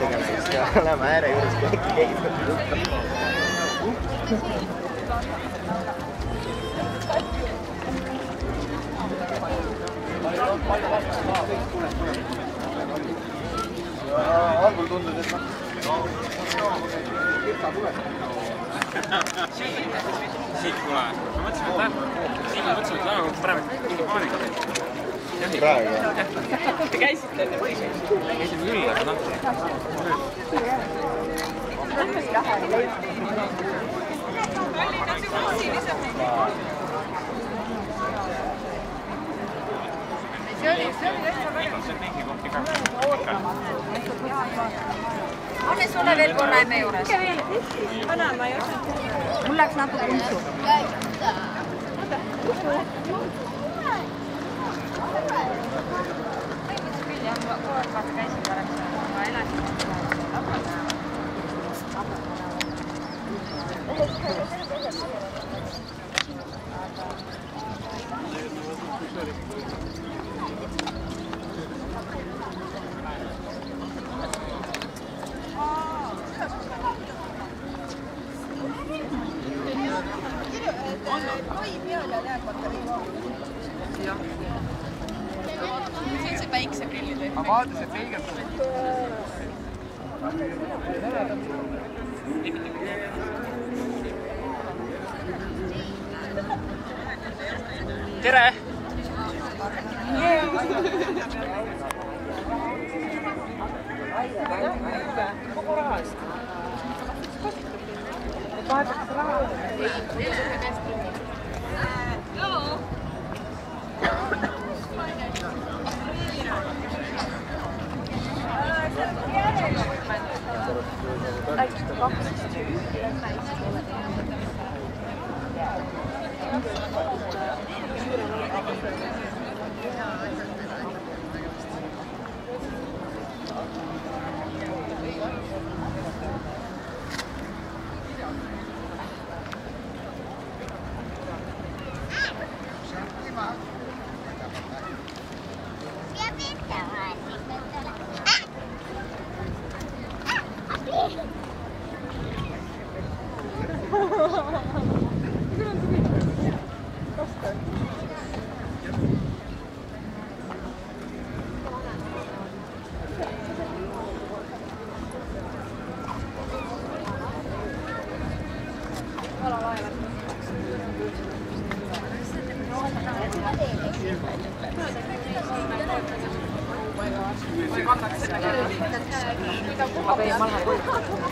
tegemiseks ja oleme ääre juures, keegi tuleb juttu. Algul tundus, et siit pole. Ma mõtlesin, et laeva praegu mingi paanika. praegu. Te käisite enne või? Käisime küll, aga noh. See oli täitsa väga. Anne sulle veel korra emme juures. Anna, ma ei osa. Mul läks natuke untsu. Käisin parem, ma elasin. See päikseprillid või? Ma vaatan, see peegeldab. Tere! Kogu raha eest. Vaadatakse raha. Joo. Läksite kaks Aga ei, ma lähen koju.